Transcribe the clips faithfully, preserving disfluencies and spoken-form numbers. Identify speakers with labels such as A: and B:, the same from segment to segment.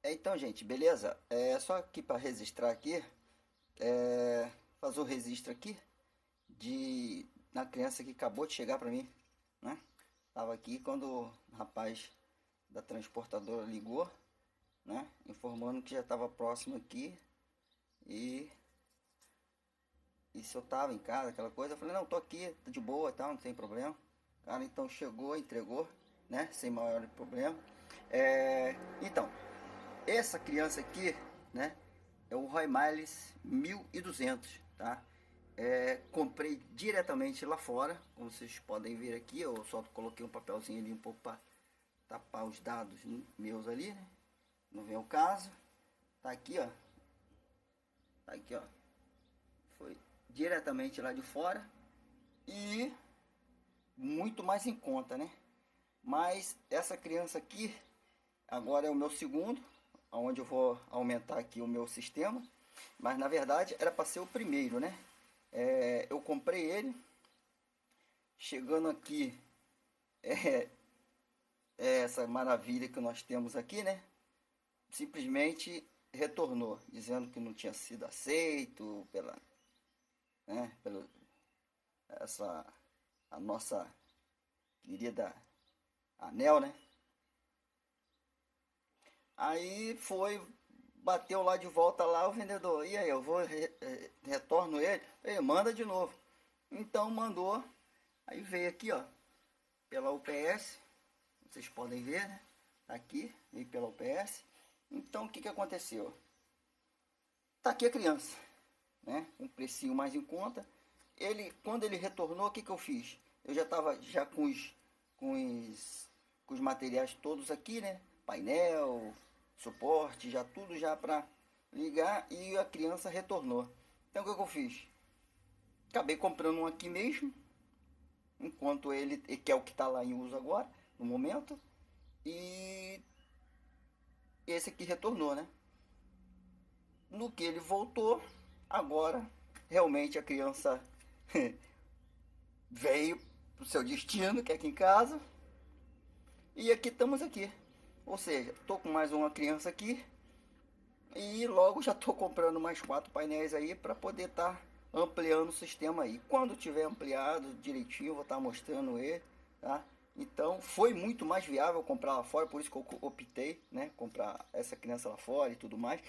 A: É, então, gente, beleza? É só aqui para registrar aqui, é, fazer o registro aqui de na criança que acabou de chegar para mim, né? Tava aqui quando o rapaz da transportadora ligou, né? Informando que já estava próximo aqui e, e se eu tava em casa, aquela coisa. Eu falei, não, tô aqui, tô de boa e tal, não tem problema. O cara então chegou, entregou, né? Sem maior problema. É, então, essa criança aqui, né, é o Roy Miles mil e duzentos, tá? É, comprei diretamente lá fora, como vocês podem ver aqui, eu só coloquei um papelzinho ali um pouco para tapar os dados meus ali, né? Não vem o caso. Tá aqui, ó. Tá aqui, ó. Foi diretamente lá de fora e muito mais em conta, né? Mas essa criança aqui agora é o meu segundo, onde eu vou aumentar aqui o meu sistema. Mas na verdade era para ser o primeiro, né? É, eu comprei ele. Chegando aqui, é, é essa maravilha que nós temos aqui, né? Simplesmente retornou, dizendo que não tinha sido aceito pela, né? Pela essa a nossa querida Anel, né? Aí foi, bateu lá de volta lá o vendedor. E aí, eu vou, re, re, retorno ele. Ele manda de novo. Então mandou. Aí veio aqui, ó, pela U P S. Vocês podem ver, né? Tá aqui, veio pela U P S. Então o que que aconteceu? Tá aqui a criança, né? Um precinho mais em conta. Ele, quando ele retornou, o que que eu fiz? Eu já tava já com os, com os, com os materiais todos aqui, né? Painel, suporte, já tudo já para ligar e a criança retornou. Então o que que eu fiz? Acabei comprando um aqui mesmo, enquanto ele, que é o que está lá em uso agora, no momento, e esse aqui retornou, né? No que ele voltou, agora realmente a criança veio pro seu destino, que é aqui em casa, e aqui estamos aqui. Ou seja, tô com mais uma criança aqui e logo já tô comprando mais quatro painéis aí para poder estar tá ampliando o sistema aí. Quando tiver ampliado direitinho, eu vou estar tá mostrando ele, tá? Então foi muito mais viável comprar lá fora, por isso que eu optei, né, comprar essa criança lá fora e tudo mais.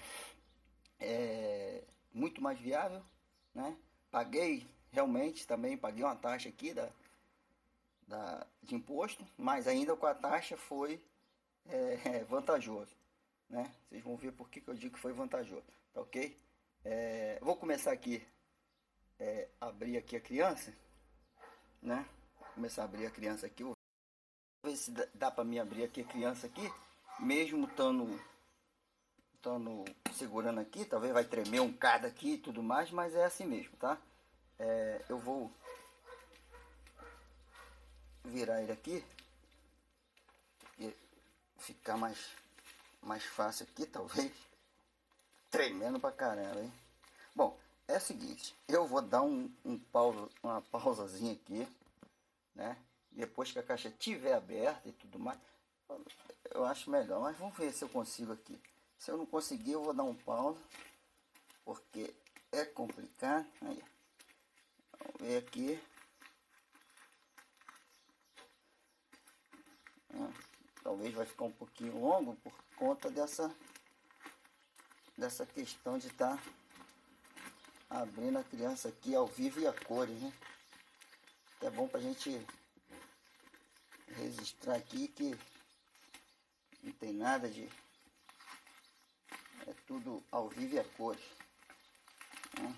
A: É muito mais viável, né? Paguei realmente também, paguei uma taxa aqui da, da, de imposto, mas ainda com a taxa foi é, vantajoso, né? Vocês vão ver por que, que eu digo que foi vantajoso, tá ok? É, vou começar aqui, é, abrir aqui a criança, né? Vou começar a abrir a criança aqui, vou ver se dá, dá para mim abrir aqui a criança aqui, mesmo estando estando segurando aqui, talvez vai tremer um cada aqui e tudo mais, mas é assim mesmo, tá? É, eu vou virar ele aqui e ficar mais, mais fácil aqui, talvez. Tremendo pra caramba, hein? Bom, é o seguinte, eu vou dar um, um pausa, uma pausazinha aqui, né? Depois que a caixa estiver aberta e tudo mais, eu acho melhor, mas vamos ver se eu consigo aqui. Se eu não conseguir, eu vou dar um pausa, porque é complicado. Aí, vamos ver aqui. Talvez vai ficar um pouquinho longo por conta dessa dessa questão de estar tá abrindo a criança aqui ao vivo e a cores, né? É bom pra gente registrar aqui que não tem nada de, é tudo ao vivo e a cores, né?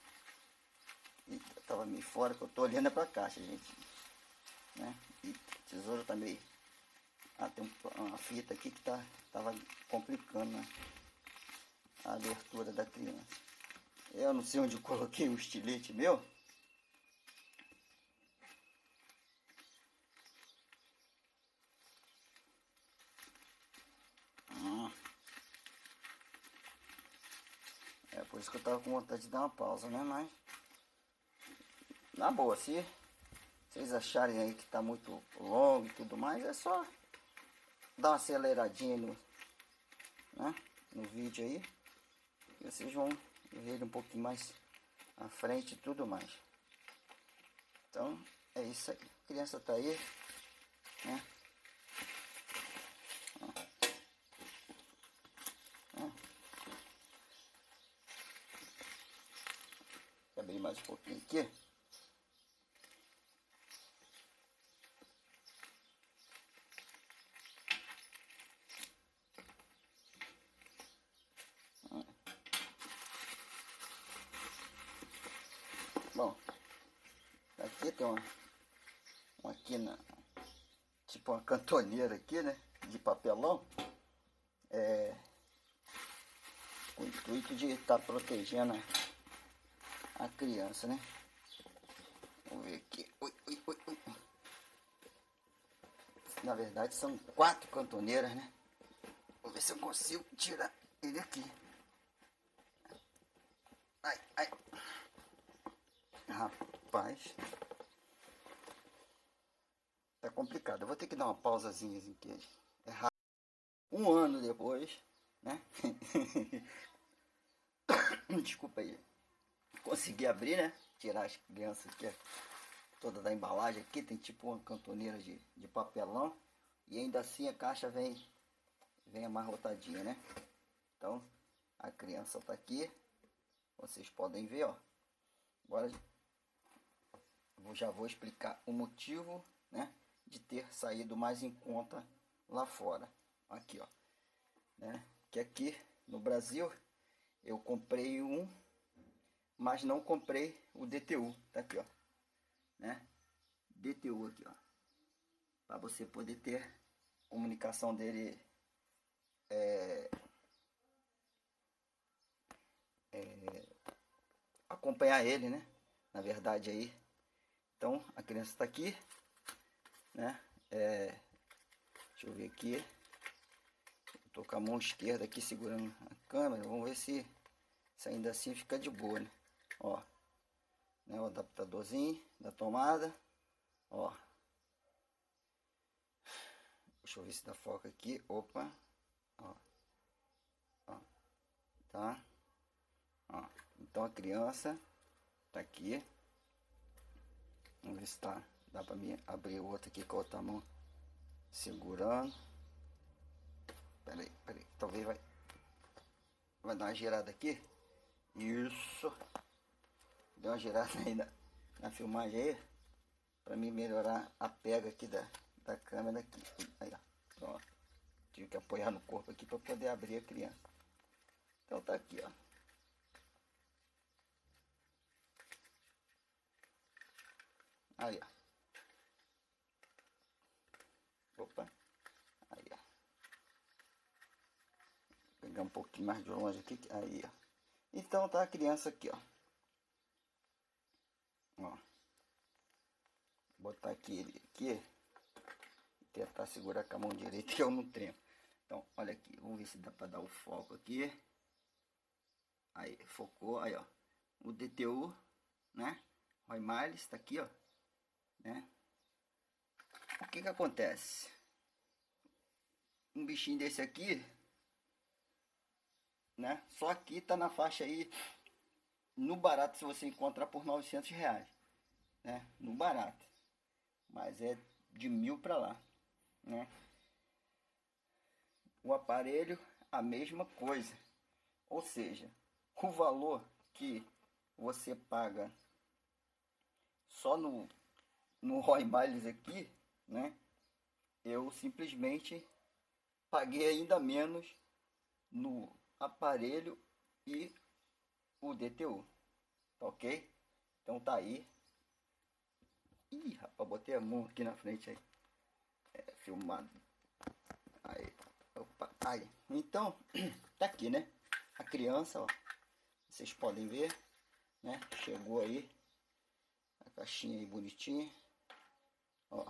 A: E tava meio fora que eu tô olhando pra caixa, gente, né? E tesouro tá meio, ah, tem uma fita aqui que tá tava complicando, né, a abertura da criança. Eu não sei onde eu coloquei o estilete meu. Hum. É por isso que eu tava com vontade de dar uma pausa, né? Mas na boa, se vocês acharem aí que tá muito longo e tudo mais, é só dar uma aceleradinha no, né, no vídeo aí. E vocês vão ver ele um pouquinho mais à frente e tudo mais. Então, é isso aí. A criança tá aí, né? Ó. Ó. Vou abrir mais um pouquinho aqui. Bom, aqui tem uma, uma aqui na, tipo uma cantoneira aqui, né, de papelão, é, com o intuito de estar tá protegendo a, a criança, né. Vamos ver aqui. Ui, ui, ui, ui. Na verdade são quatro cantoneiras, né. Vou ver se eu consigo tirar ele aqui. Ai, ai. Rapaz, tá complicado. Eu vou ter que dar uma pausazinha aqui. É rápido. Um ano depois, né? Desculpa aí. Consegui abrir, né? Tirar as crianças aqui, toda da embalagem aqui. Tem tipo uma cantoneira de, de papelão. E ainda assim a caixa vem, vem amarrotadinha, né? Então, a criança tá aqui. Vocês podem ver, ó. Agora eu já vou explicar o motivo, né, de ter saído mais em conta lá fora. Aqui, ó, né, que aqui no Brasil eu comprei um, mas não comprei o D T U. Tá aqui, ó, né, D T U aqui, ó, para você poder ter comunicação dele, é, é, acompanhar ele, né, na verdade aí. Então a criança está aqui, né? É, deixa eu ver aqui. Estou com a mão esquerda aqui segurando a câmera. Vamos ver se, se ainda assim fica de boa, né? Ó, né, o adaptadorzinho da tomada. Ó, deixa eu ver se dá foco aqui. Opa, ó, ó, tá? Ó, então a criança tá aqui. Vamos ver se tá, dá para mim abrir o outro aqui com a outra mão segurando. Pera aí, pera aí, talvez vai, vai dar uma girada aqui. Isso. Deu uma girada aí na, na filmagem aí, para mim melhorar a pega aqui da, da câmera aqui. Aí, ó. Pronto. Tive que apoiar no corpo aqui para poder abrir a criança. Então tá aqui, ó. Aí, ó. Opa. Aí, ó. Vou pegar um pouquinho mais de longe aqui. Aí, ó. Então tá a criança aqui, ó. Ó. Vou botar aqui ele aqui. E tentar segurar com a mão direita que eu não tenho. Então, olha aqui. Vamos ver se dá para dar o foco aqui. Aí, focou. Aí, ó. O D T U, né? Roy Miles tá aqui, ó. Né? O que que acontece? Um bichinho desse aqui, né? Só aqui tá na faixa aí, no barato, se você encontrar por novecentos reais, né? No barato, mas é de mil para lá, né? O aparelho, a mesma coisa, ou seja, o valor que você paga só no no Roy Miles aqui, né? Eu simplesmente paguei ainda menos no aparelho e o D T U, tá ok? Então tá aí. Ih, rapaz, botei a mão aqui na frente aí, é, filmado. Aí, opa, aí. Então, tá aqui, né? A criança, ó, vocês podem ver, né? Chegou aí, a caixinha aí bonitinha, ó.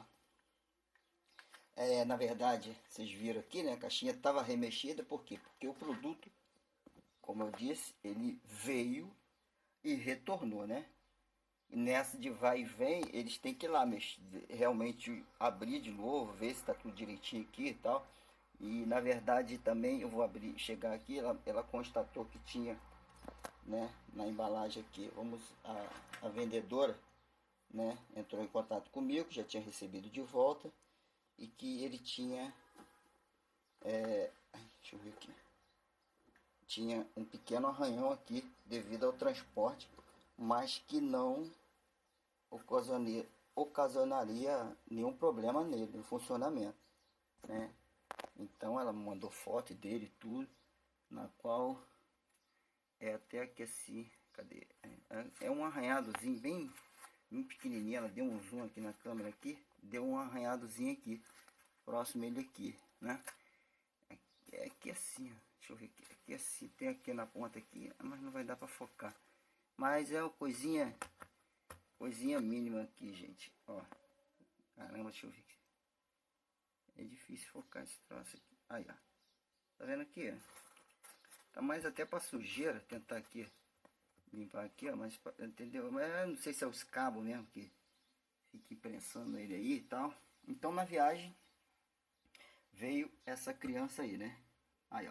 A: É, na verdade, vocês viram aqui, né? A caixinha estava remexida, por quê? Porque o produto, como eu disse, ele veio e retornou, né? E nessa de vai e vem, eles têm que ir lá mexer, realmente abrir de novo, ver se está tudo direitinho aqui e tal. E na verdade também eu vou abrir, chegar aqui, ela, ela constatou que tinha, né, na embalagem aqui, vamos, a, a vendedora, né, entrou em contato comigo, já tinha recebido de volta, e que ele tinha, é, deixa eu ver aqui, tinha um pequeno arranhão aqui devido ao transporte, mas que não ocasionaria, ocasionaria nenhum problema nele, no funcionamento, né? Então ela me mandou foto dele e tudo, na qual é até aqui assim, cadê? É, é um arranhadozinho bem, bem pequenininho, ela deu um zoom aqui na câmera aqui, deu um arranhadozinho aqui, próximo ele aqui, né? É aqui assim, ó. Deixa eu ver aqui, aqui assim, tem aqui na ponta aqui, mas não vai dar para focar. Mas é uma coisinha, coisinha mínima aqui, gente, ó. Caramba, deixa eu ver aqui. É difícil focar esse troço aqui. Aí, ó. Tá vendo aqui, ó? Tá mais até para sujeira, tentar aqui limpar aqui, ó, mas entendeu? Mas eu não sei se é os cabos mesmo que fica prensando ele aí e tal. Então na viagem veio essa criança aí, né? Aí, ó.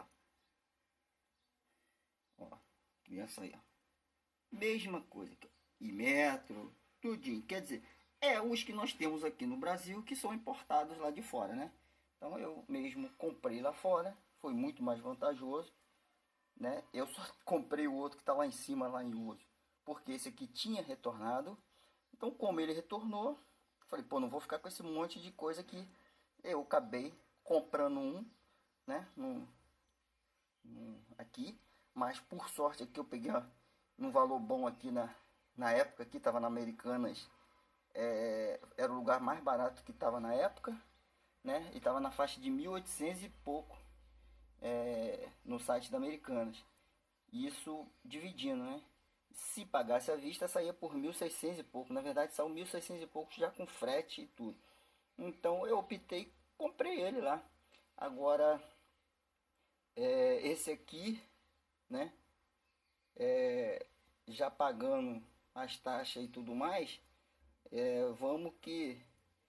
A: Ó, criança aí, ó. Mesma coisa aqui, e metro, tudinho. Quer dizer, é os que nós temos aqui no Brasil que são importados lá de fora, né? Então eu mesmo comprei lá fora, foi muito mais vantajoso, né? Eu só comprei o outro que está lá em cima, lá em uso, porque esse aqui tinha retornado. Então como ele retornou, falei, pô, não vou ficar com esse monte de coisa que eu acabei comprando um, né? Num, num, aqui, mas por sorte aqui eu peguei ó, um valor bom aqui na, na época, aqui estava na Americanas, é, era o lugar mais barato que estava na época, né? E estava na faixa de mil e oitocentos e pouco, é, no site da Americanas. Isso dividindo, né? Se pagasse à vista, saía por mil e seiscentos e pouco. Na verdade, saiu mil e seiscentos e pouco já com frete e tudo. Então eu optei, comprei ele lá. Agora, é, esse aqui, né? É, já pagando as taxas e tudo mais, é, vamos que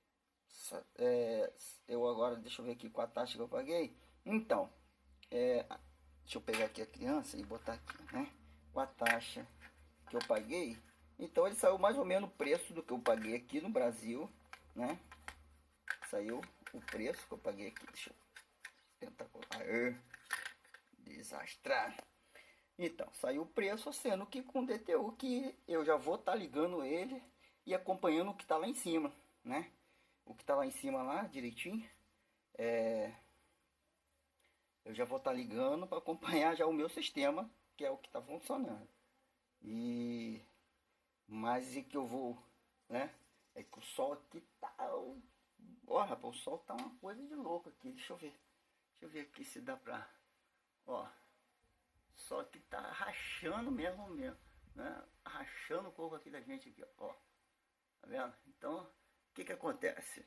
A: é, eu agora, deixa eu ver aqui com a taxa que eu paguei. Então, é, deixa eu pegar aqui a criança e botar aqui, né? Com a taxa que eu paguei, então ele saiu mais ou menos o preço do que eu paguei aqui no Brasil, né? Saiu o preço que eu paguei aqui. Deixa eu tentar colocar. Desastrar. Então, saiu o preço, sendo que com D T U que eu já vou estar tá ligando ele e acompanhando o que está lá em cima, né? O que está lá em cima lá, direitinho. É... Eu já vou estar tá ligando para acompanhar já o meu sistema, que é o que está funcionando. E... Mas e que eu vou, né? É que o sol aqui tá... Ó, rapaz, o sol tá uma coisa de louco aqui. Deixa eu ver. Deixa eu ver aqui se dá pra... Ó... Só que tá rachando mesmo mesmo, né? Rachando o coco aqui da gente aqui, ó. Tá vendo? Então, o que que acontece?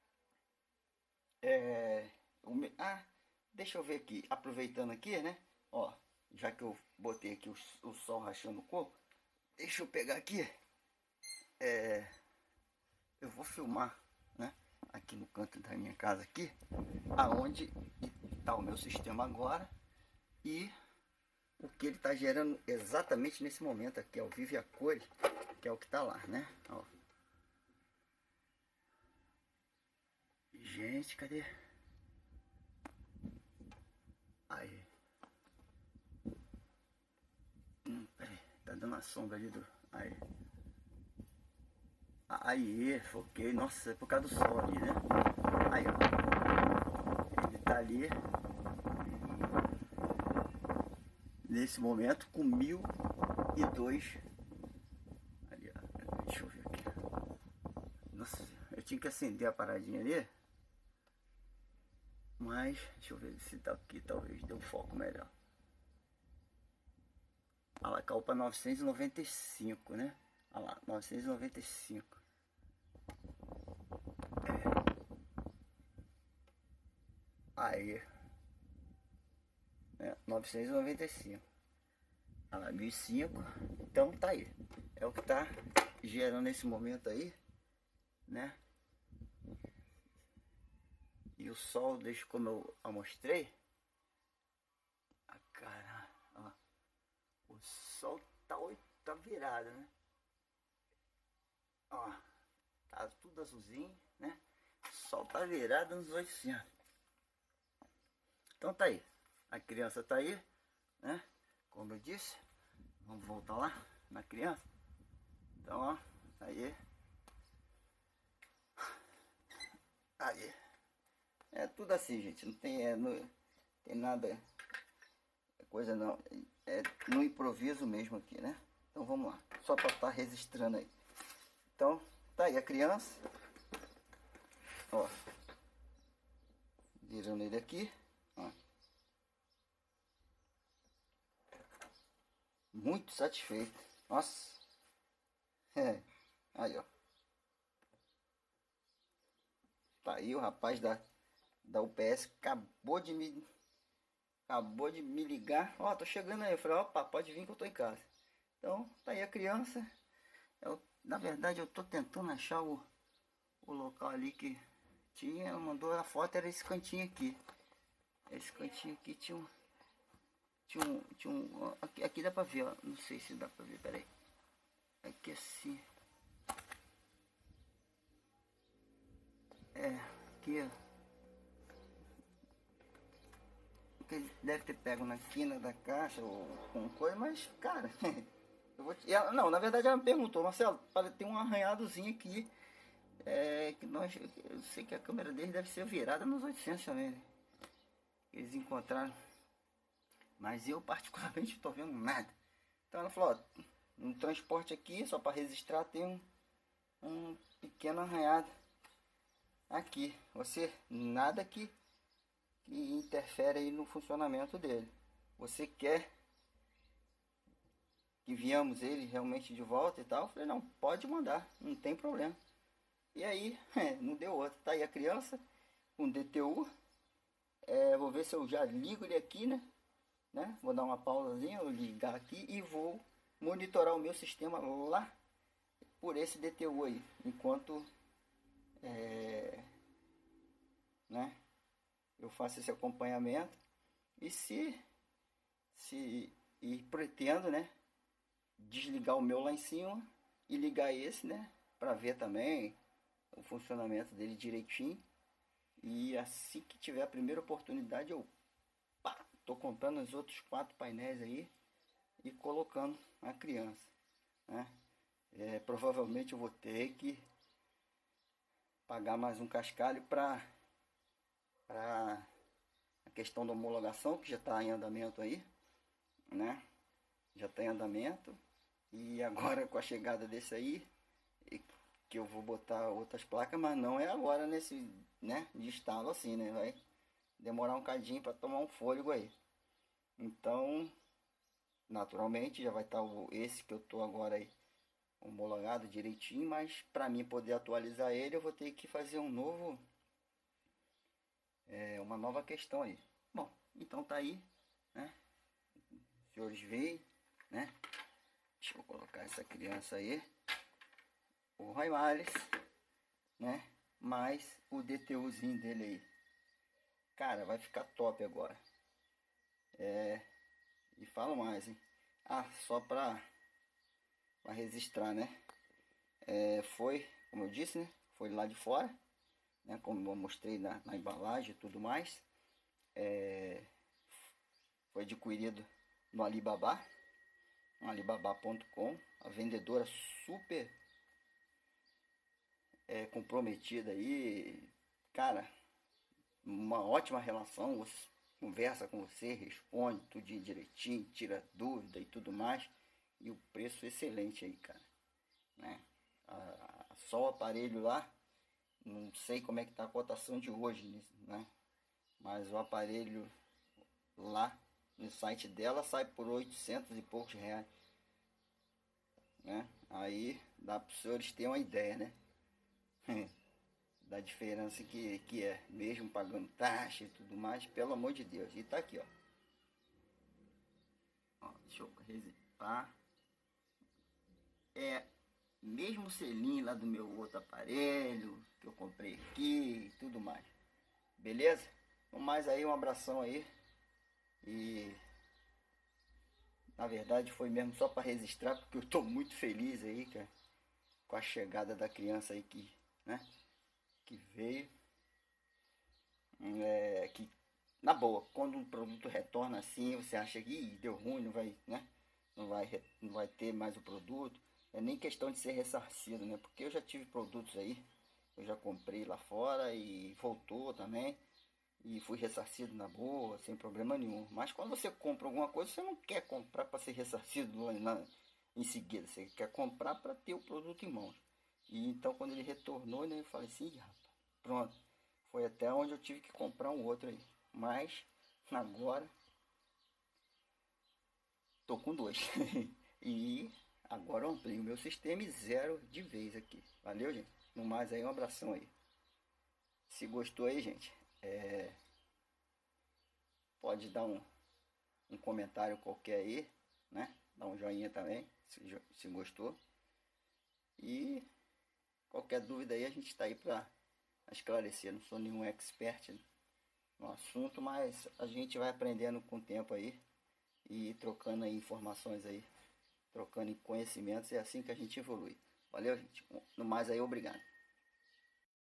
A: É... Me... Ah, deixa eu ver aqui, aproveitando aqui, né? Ó, já que eu botei aqui o, o sol rachando o coco, deixa eu pegar aqui. É... Eu vou filmar, né? Aqui no canto da minha casa aqui, aonde está o meu sistema agora e o que ele está gerando exatamente nesse momento aqui, ao vivo e a cores, que é o que está lá, né? Ó. Gente, cadê? Aí. Hum, peraí, tá dando a sombra ali do... Aí. Aí, foquei. Nossa, é por causa do sol ali, né? Aí, ó. Ele tá ali. Nesse momento com mil e dois. Ali, ó. Deixa eu ver aqui. Nossa, eu tinha que acender a paradinha ali. Mas, deixa eu ver se tá aqui, talvez deu foco melhor. Ah lá, caiu para novecentos e noventa e cinco, né? Olha lá, novecentos e noventa e cinco. É. Aí. É, novecentos e noventa e cinco. Olha lá, mil e cinco. Então tá aí. É o que tá gerando nesse momento aí, né? E E o sol, deixa como eu, eu mostrei. A cara, ó. O sol tá, tá virado, né? Ó, tá tudo azulzinho, né? O sol tá virado nos oitocentos. Então tá aí. A criança tá aí, né? Como eu disse. Vamos voltar lá na criança. Então, ó, aí. Aí. É tudo assim, gente. Não tem, é, não tem nada, coisa não. É no improviso mesmo aqui, né? Então vamos lá. Só para estar registrando aí. Então, tá aí a criança. Ó. Virando ele aqui. Ó. Muito satisfeito. Nossa. É. Aí, ó. Tá aí o rapaz da, da U P S. Acabou de me... Acabou de me ligar. Ó, tô chegando aí. Eu falei, opa, pode vir que eu tô em casa. Então, tá aí a criança. Eu, na verdade, eu tô tentando achar o, o local ali que tinha. Ela mandou a foto, era esse cantinho aqui. Esse cantinho aqui tinha um... Tinha um... Tinha um aqui, aqui dá pra ver, ó. Não sei se dá pra ver, peraí. Aqui assim. É, aqui, ó. Deve ter pego na quina da caixa ou com coisa, mas, cara... Eu vou te... ela, não, na verdade ela me perguntou, Marcelo, tem um arranhadozinho aqui. É, que nós, eu sei que a câmera dele deve ser virada nos oitocentos também, né? Eles encontraram. Mas eu particularmente não tô vendo nada. Então ela falou, ó, no transporte aqui, só para registrar, tem um, um pequeno arranhado aqui. Você, nada que, que interfere aí no funcionamento dele. Você quer que viemos ele realmente de volta e tal? Eu falei, não, pode mandar, não tem problema. E aí, é, não deu outro. Tá aí a criança com D T U. É, vou ver se eu já ligo ele aqui, né? né? Vou dar uma pausazinha, eu ligar aqui e vou monitorar o meu sistema lá por esse D T U aí. Enquanto é, né, eu faço esse acompanhamento. E se, se e pretendo, né? Desligar o meu lá em cima e ligar esse, né? Para ver também o funcionamento dele direitinho. E assim que tiver a primeira oportunidade, eu pá, tô comprando os outros quatro painéis aí e colocando a criança, né? É, provavelmente eu vou ter que pagar mais um cascalho para para a questão da homologação, que já está em andamento aí, né? Já está em andamento. E agora com a chegada desse aí, que eu vou botar outras placas, mas não é agora nesse, né, de instalo assim, né? Vai demorar um cadinho para tomar um fôlego aí. Então, naturalmente já vai estar o, esse que eu tô agora aí homologado direitinho, mas para mim poder atualizar ele eu vou ter que fazer um novo, é, uma nova questão aí. Bom, então tá aí, né? Os senhores veem, né? Deixa eu colocar essa criança aí. O Raimales, né? Mais o DTUzinho dele aí. Cara, vai ficar top agora. É... E falo mais, hein? Ah, só pra, pra registrar, né? É, foi, como eu disse, né? Foi lá de fora, né? Como eu mostrei na, na embalagem e tudo mais. É, foi adquirido no Alibaba, no alibaba ponto com. A vendedora super é, comprometida aí. Cara, uma ótima relação. Você conversa com você, responde tudo direitinho, tira dúvida e tudo mais. E o preço excelente aí, cara, né? A, só o aparelho lá, não sei como é que tá a cotação de hoje, né? Mas o aparelho lá no site dela sai por oitocentos e poucos reais, né? Aí dá para os senhores terem uma ideia, né? Da diferença que, que é, mesmo pagando taxa e tudo mais, pelo amor de Deus. E tá aqui, ó. Ó, deixa eu resetar. É mesmo selinho lá do meu outro aparelho que eu comprei aqui e tudo mais. Beleza? No mais aí, um abração aí. E na verdade foi mesmo só para registrar, porque eu tô muito feliz aí, cara, com a chegada da criança aí que, né, que veio. É, que na boa, quando um produto retorna assim, você acha que "Ih, deu ruim, não vai, né? Não vai, não vai ter mais o produto. É nem questão de ser ressarcido, né? Porque eu já tive produtos aí, eu já comprei lá fora e voltou também. E fui ressarcido na boa, sem problema nenhum. Mas quando você compra alguma coisa, você não quer comprar para ser ressarcido lá na, em seguida. Você quer comprar para ter o produto em mãos. E então quando ele retornou, né, eu falei assim, "Ih, rapaz, pronto. Foi até onde eu tive que comprar um outro aí. Mas agora tô com dois. E agora eu amplio o meu sistema e zero de vez aqui. Valeu, gente? No mais aí, um abração aí. Se gostou aí, gente, é, pode dar um, um comentário qualquer aí, né? Dá um joinha também, se, se gostou. E qualquer dúvida aí, a gente está aí para esclarecer. Não sou nenhum expert no assunto, mas a gente vai aprendendo com o tempo aí e trocando aí informações aí, trocando conhecimentos. É assim que a gente evolui. Valeu, gente? No mais aí, obrigado.